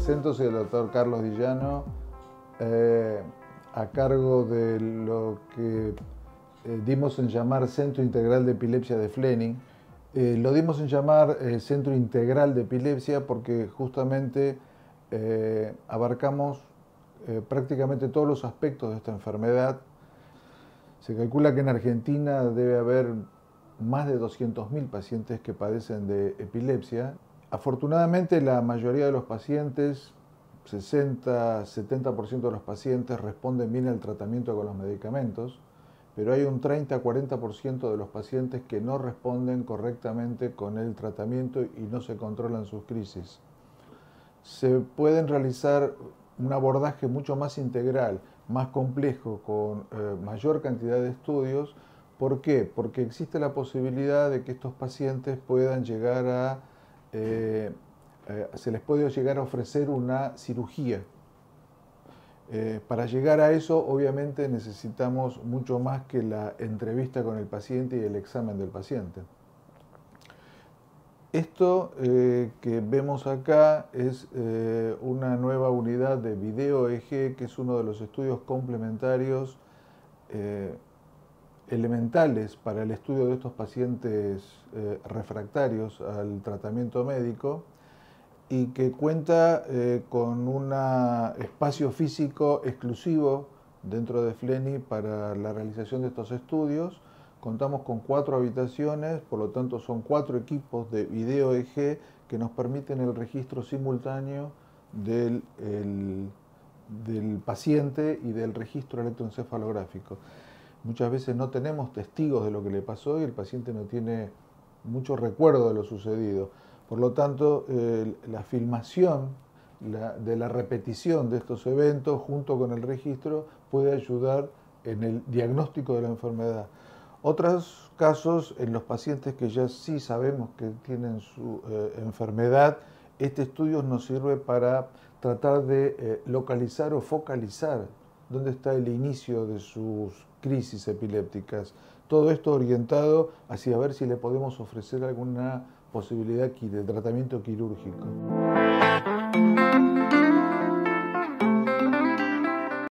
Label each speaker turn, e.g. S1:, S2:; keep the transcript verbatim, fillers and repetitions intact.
S1: presento, soy el doctor Carlos Dillano, eh, a cargo de lo que eh, dimos en llamar Centro Integral de Epilepsia de Fleming. Eh, lo dimos en llamar eh, Centro Integral de Epilepsia porque justamente eh, abarcamos eh, prácticamente todos los aspectos de esta enfermedad. Se calcula que en Argentina debe haber más de doscientos mil pacientes que padecen de epilepsia. Afortunadamente, la mayoría de los pacientes, sesenta a setenta por ciento de los pacientes, responden bien al tratamiento con los medicamentos, pero hay un treinta a cuarenta por ciento de los pacientes que no responden correctamente con el tratamiento y no se controlan sus crisis. Se pueden realizar un abordaje mucho más integral, más complejo, con eh, mayor cantidad de estudios. ¿Por qué? Porque existe la posibilidad de que estos pacientes puedan llegar a, eh, eh, se les puede llegar a ofrecer una cirugía. Eh, para llegar a eso, obviamente, necesitamos mucho más que la entrevista con el paciente y el examen del paciente. Esto eh, que vemos acá es eh, una nueva unidad de video E G, que es uno de los estudios complementarios eh, elementales para el estudio de estos pacientes eh, refractarios al tratamiento médico y que cuenta eh, con un espacio físico exclusivo dentro de Fleming para la realización de estos estudios. Contamos con cuatro habitaciones, por lo tanto son cuatro equipos de video E G que nos permiten el registro simultáneo del, el, del paciente y del registro electroencefalográfico. Muchas veces no tenemos testigos de lo que le pasó y el paciente no tiene mucho recuerdo de lo sucedido. Por lo tanto, eh, la filmación la, de la repetición de estos eventos junto con el registro puede ayudar en el diagnóstico de la enfermedad. Otros casos, en los pacientes que ya sí sabemos que tienen su eh, enfermedad, este estudio nos sirve para tratar de eh, localizar o focalizar dónde está el inicio de sus crisis epilépticas. Todo esto orientado hacia ver si le podemos ofrecer alguna posibilidad de tratamiento quirúrgico.